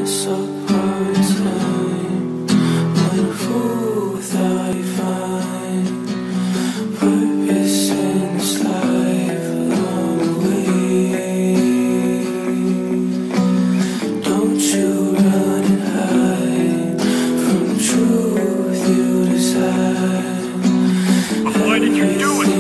once upon a time, when a fool without you find purpose in this life along the way. Don't you run and hide from the truth you desire. Why did you do it?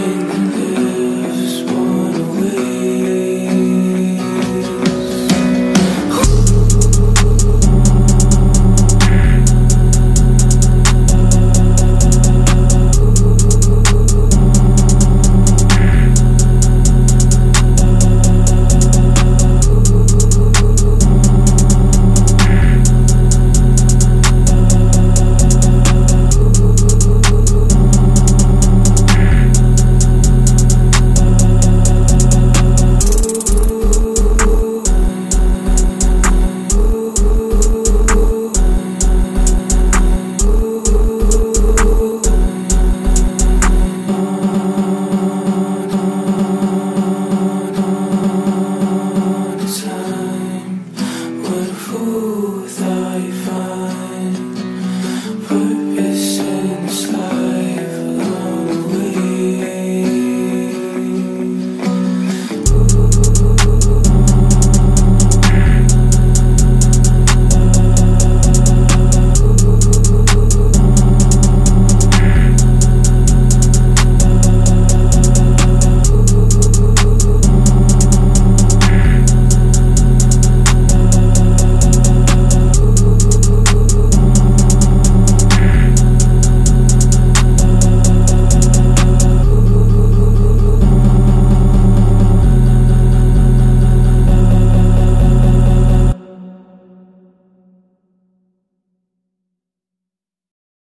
Time, what a fool without you find